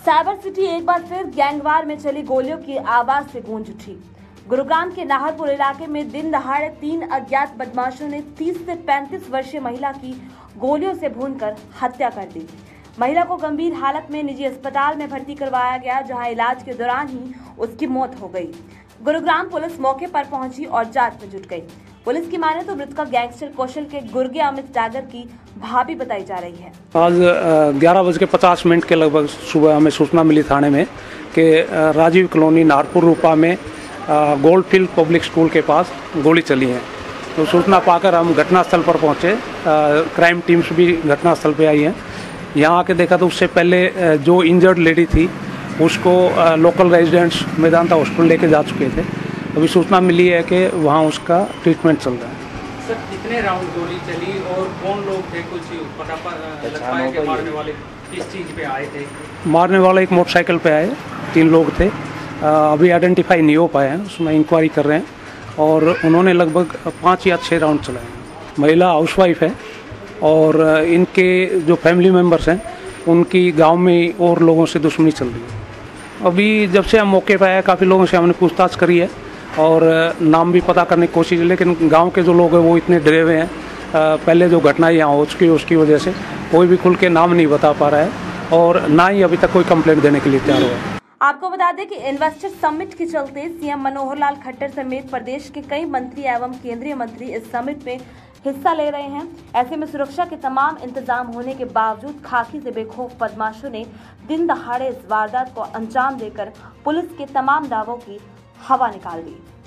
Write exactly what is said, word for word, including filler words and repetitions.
Cyber city एक बार फिर gang war में चली गोलियों की आवाज से गूंज उठी। गुरुग्राम के नाहरपुर इलाके में दिन दहाड़े तीन अज्ञात बदमाशों ने तीस से पैंतीस वर्षीय महिला की गोलियों से भूनकर हत्या कर दी। महिला को गंभीर हालत में निजी अस्पताल में भर्ती करवाया गया, जहां इलाज के दौरान ही उसकी मौत हो गई। गुरुग्राम पुलिस मौके पर पहुंची और जांच में जुट गई। पुलिस की माने तो मृतका गैंगस्टर कौशल के गुर्गे अमित टागर की भाभी बताई जा रही है। आज ग्यारह बज के पचास मिनट के लगभग सुबह हमें सूचना मिली थाने में कि राजीव कॉलोनी नाहरपुर रूपा में गोल्डफील्ड पब्लिक स्कूल के पास गोली चली है। तो सूचना पाकर हम घटनास्थल पर पहुंचे। क्राइम टीम्स भी घटनास्थल पे आई हैं। यहाँ आके देखा तो उससे पहले जो इंजर्ड लेडी थी उसको लोकल रेजिडेंट्स मेदांता हॉस्पिटल लेके जा चुके थे। अभी सूचना मिली है कि वहाँ उसका ट्रीटमेंट चल रहा है। सर, कितने राउंड गोली चली और कौन लोग थे? कुछ पता लग पाया कि मारने वाले किस चीज़ पे आए थे? मारने वाले एक मोटरसाइकिल पे आए, तीन लोग थे। अभी आइडेंटिफाई नहीं हो पाए हैं, उसमें इंक्वायरी कर रहे हैं और उन्होंने लगभग पाँच या छः राउंड चलाए हैं। महिला हाउसवाइफ है और इनके जो फैमिली मेम्बर्स हैं उनकी गाँव में और लोगों से दुश्मनी चल रही है। अभी जब से हम मौके पर आए काफ़ी लोगों से हमने पूछताछ करी है और नाम भी पता करने की कोशिश है, लेकिन गांव के जो लोग हैं वो इतने डरे हुए हैं। पहले जो घटना यहाँ हो चुकी है उसकी वजह से कोई भी खुल के नाम नहीं बता पा रहा है और ना ही अभी तक कोई कंप्लेंट देने के लिए तैयार हुआ है। आपको बता दें कि इन्वेस्टर समिट के चलते सीएम मनोहर लाल खट्टर समेत प्रदेश के कई मंत्री एवं केंद्रीय मंत्री इस समिट में हिस्सा ले रहे हैं। ऐसे में सुरक्षा के तमाम इंतजाम होने के बावजूद खाकी से बेखौफ बदमाशों ने दिन दहाड़े इस वारदात को अंजाम देकर पुलिस के तमाम दावों की हवा निकाल दी।